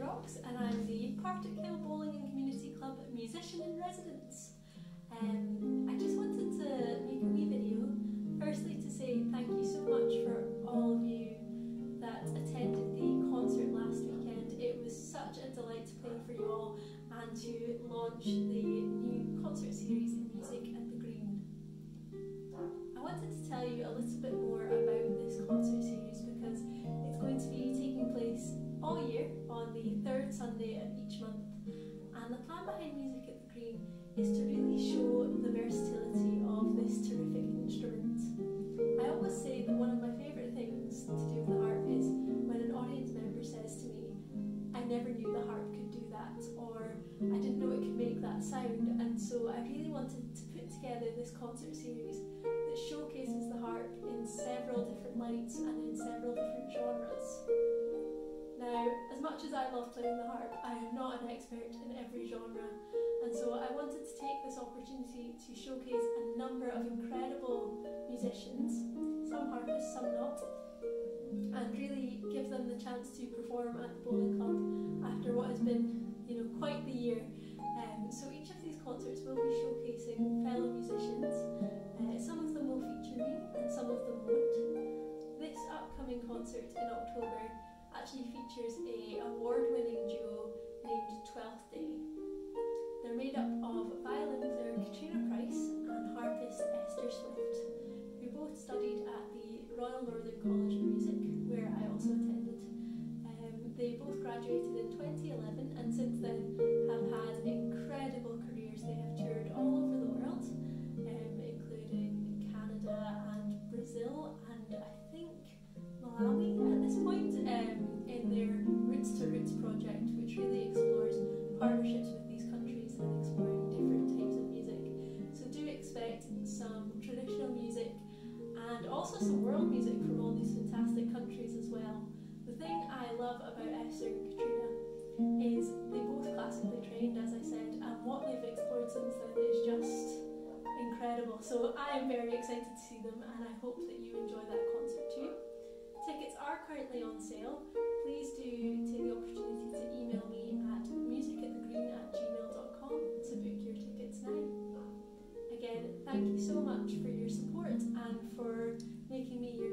Rocks, and I'm the Partick Hill Bowling and Community Club musician in residence. I just wanted to make a wee video, firstly to say thank you so much for all of you that attended the concert last weekend. It was such a delight to play for you all and to launch the new concert series in Music at the Green. I wanted to tell you a little bit more about this concert series because it's going to be taking place all year on the third Sunday of each month, and the plan behind Music at the Green is to really show the versatility of this terrific instrument. I always say that one of my favourite things to do with the harp is when an audience member says to me, "I never knew the harp could do that," or "I didn't know it could make that sound," and so I really wanted to put together this concert series that showcases the harp in several different lights and in several different genres. Now, as much as I love playing the harp, I am not an expert in every genre, and so I wanted to take this opportunity to showcase a number of incredible musicians, some harpists, some not, and really give them the chance to perform at the bowling club after what has been, quite the year. So each of these concerts will be showcasing fellow musicians. Some of them will feature me and some of them won't. This upcoming concert in October actually features a award-winning duo named 12th Day. They're made up of violin player Katrina Price and harpist Esther Swift, who both studied at the Royal Northern College of Music, where I also attended. They both graduated in 2011 and since then have had incredible careers. They have toured all over the world, including Canada and Brazil and I think Malawi at this point, in their Roots to Roots project, which really explores partnerships with these countries and exploring different types of music. So do expect some traditional music and also some world music from all these fantastic countries as well. The thing I love about Esther and Katrina is they both classically trained, as I said, and what they've explored since then is just incredible. So I am very excited to see them and I hope that you enjoy that concert too. Tickets are currently on sale. Please do take the opportunity to email me at musicatthegreen@gmail.com to book your tickets now. Again, thank you so much for your support and for making me your